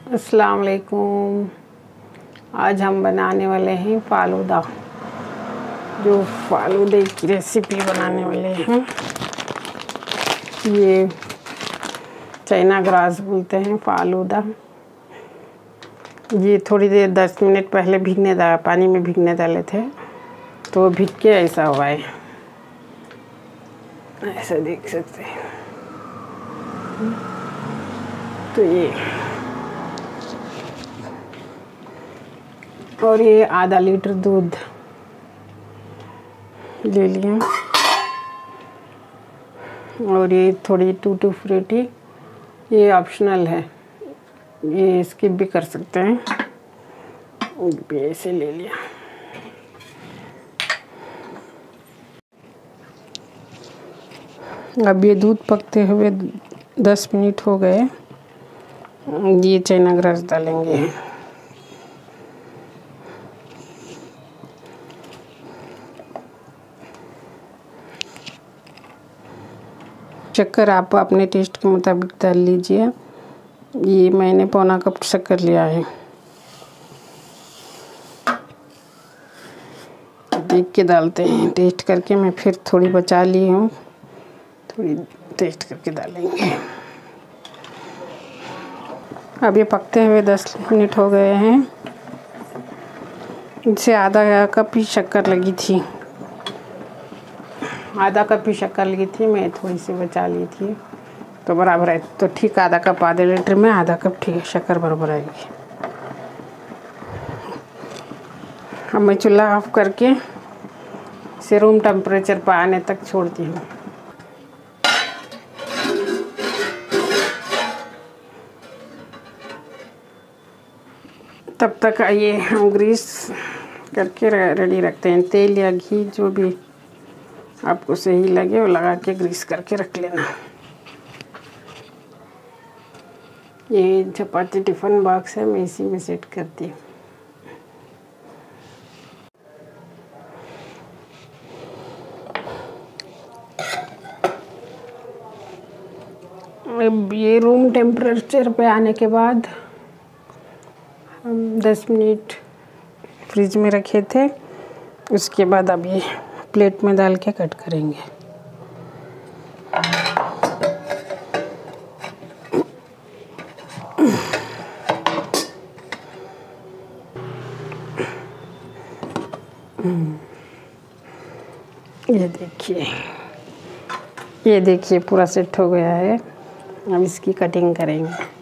अस्सलाम वालेकुम। आज हम बनाने वाले हैं फालूदा। जो फालूदे की रेसिपी बनाने वाले हैं, ये चाइना ग्रास बोलते हैं फालूदा। ये थोड़ी देर 10 मिनट पहले पानी में भीगने डाले थे, तो भीग के ऐसा हुआ है, ऐसा देख सकते हैं। तो ये और ये आधा लीटर दूध ले लिया, और ये थोड़ी टूटी फ्रूटी, ये ऑप्शनल है, ये स्किप भी कर सकते हैं, ऐसे ले लिया। अब ये दूध पकते हुए 10 मिनट हो गए। ये चाइना ग्रास डालेंगे। शक्कर आप अपने टेस्ट के मुताबिक डाल लीजिए। ये मैंने पौना कप शक्कर लिया है। देख के डालते हैं, टेस्ट करके। मैं फिर थोड़ी बचा ली हूँ, थोड़ी टेस्ट करके डालेंगे। अब ये पकते हुए 10 मिनट हो गए हैं। इनसे आधा कप ही शक्कर लगी थी, मैं थोड़ी सी बचा ली थी, तो बराबर है। तो ठीक आधा कप, आधे लीटर में आधा कप ठीक शक्कर बराबर आएगी। अब मैं चूल्हा ऑफ करके इसे रूम टेम्परेचर पर आने तक छोड़ती हूँ। तब तक ये हम ग्रीस करके रेडी रखते हैं। तेल या घी जो भी आपको सही लगे वो लगा के ग्रीस करके रख लेना। ये चपाती टिफ़िन बॉक्स है, मैं इसी में सेट करती हूँ। अब ये रूम टेम्परेचर पे आने के बाद हम 10 मिनट फ्रिज में रखे थे। उसके बाद अब ये प्लेट में डाल के कट करेंगे। ये देखिए पूरा सेट हो गया है। अब इसकी कटिंग करेंगे।